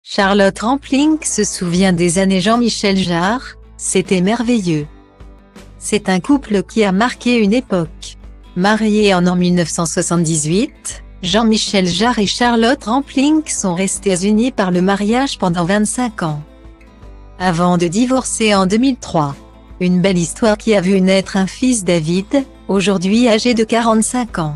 Charlotte Rampling se souvient des années Jean-Michel Jarre, c'était merveilleux. C'est un couple qui a marqué une époque. Mariés en 1978, Jean-Michel Jarre et Charlotte Rampling sont restés unis par le mariage pendant 25 ans. Avant de divorcer en 2003. Une belle histoire qui a vu naître un fils David, aujourd'hui âgé de 45 ans.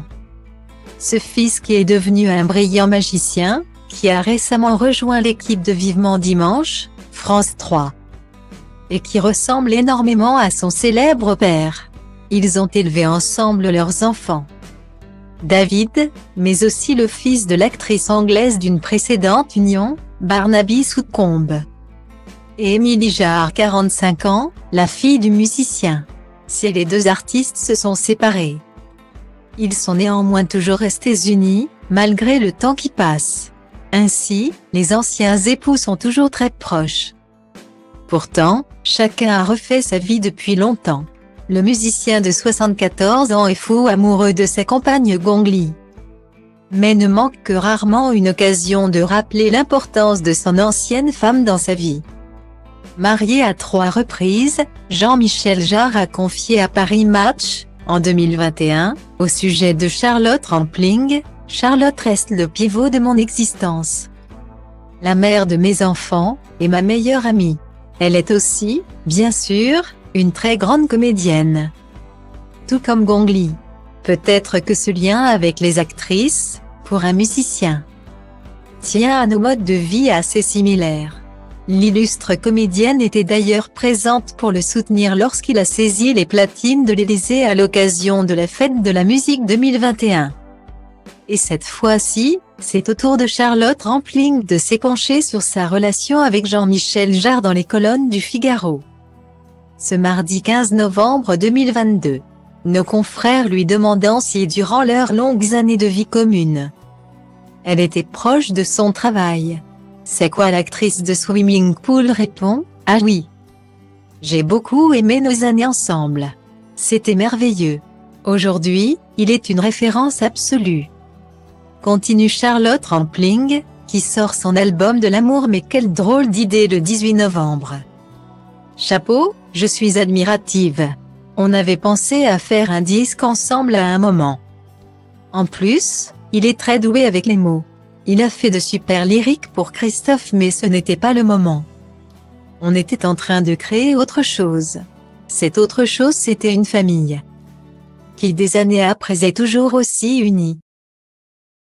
Ce fils qui est devenu un brillant magicien, qui a récemment rejoint l'équipe de Vivement Dimanche, France 3. Et qui ressemble énormément à son célèbre père. Ils ont élevé ensemble leurs enfants. David, mais aussi le fils de l'actrice anglaise d'une précédente union, Barnaby Southcombe. Et Émilie Jarre 45 ans, la fille du musicien. Si les deux artistes se sont séparés, ils sont néanmoins toujours restés unis, malgré le temps qui passe. Ainsi, les anciens époux sont toujours très proches. Pourtant, chacun a refait sa vie depuis longtemps. Le musicien de 74 ans est fou amoureux de sa compagne Gong Li. Mais ne manque que rarement une occasion de rappeler l'importance de son ancienne femme dans sa vie. Marié à 3 reprises, Jean-Michel Jarre a confié à Paris Match, en 2021, au sujet de Charlotte Rampling: « Charlotte reste le pivot de mon existence. La mère de mes enfants, et ma meilleure amie. Elle est aussi, bien sûr, une très grande comédienne. Tout comme Gong Li. Peut-être que ce lien avec les actrices, pour un musicien, tient à nos modes de vie assez similaires. » L'illustre comédienne était d'ailleurs présente pour le soutenir lorsqu'il a saisi les platines de l'Élysée à l'occasion de la Fête de la musique 2021. Et cette fois-ci, c'est au tour de Charlotte Rampling de s'épancher sur sa relation avec Jean-Michel Jarre dans les colonnes du Figaro. Ce mardi 15 novembre 2022, nos confrères lui demandant si durant leurs longues années de vie commune, elle était proche de son travail. C'est quoi l'actrice de Swimming Pool répond: « Ah oui. J'ai beaucoup aimé nos années ensemble. C'était merveilleux. Aujourd'hui, il est une référence absolue. » Continue Charlotte Rampling, qui sort son album de l'amour. Mais quelle drôle d'idée le 18 novembre. Chapeau, je suis admirative. On avait pensé à faire un disque ensemble à un moment. En plus, il est très doué avec les mots. Il a fait de super lyriques pour Christophe, mais ce n'était pas le moment. On était en train de créer autre chose. Cette autre chose, c'était une famille qui des années après est toujours aussi unie.